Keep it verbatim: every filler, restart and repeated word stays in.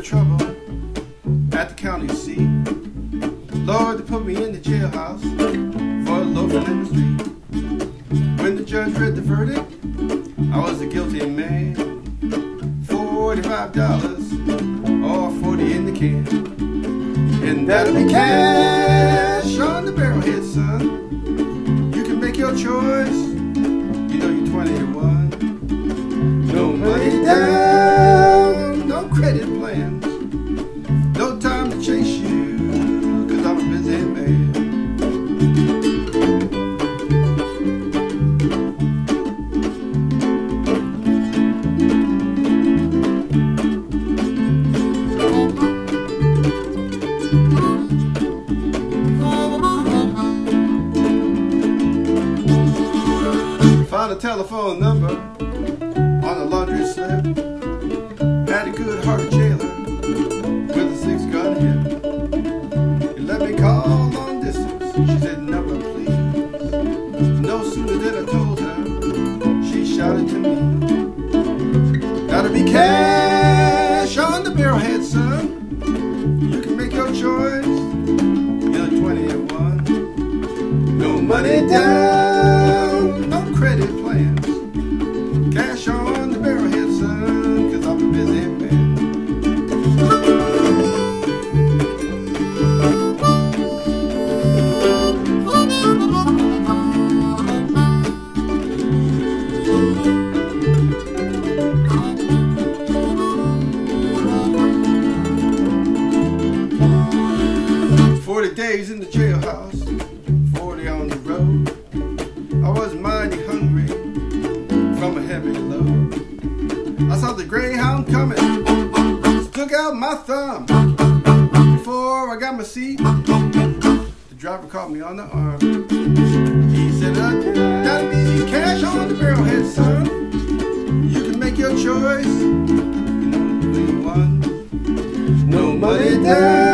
trouble at the county seat. Lord, they put me in the jailhouse for loafing in the street. When the judge read the verdict, I was a guilty man. Forty-five dollars or forty in the can, and that'll be cash on the barrelhead, son. You can make your choice. You know you're twenty-one. No money down, no credit plans, no time to chase you, 'cause I'm a busy man. Found a telephone number on a laundry slip. Had a good-hearted jailer with a six-gun hip. He let me call long distance. She said, "Number, please." No sooner than I told her, she shouted to me, "Gotta be cash on the barrelhead, son. You can make your choice. You're twenty-one. No money down, no credit plans. Cash on the barrelhead, son, 'cause I'm a busy man." Forty days in the jailhouse, forty on the road. I was mighty hungry from a heavy load. I saw the Greyhound coming, stuck out my thumb. Before I got my seat, the driver caught me on the arm. He said, uh, "That'll be cash on the barrelhead, son. You can make your choice. You know, one, no money down.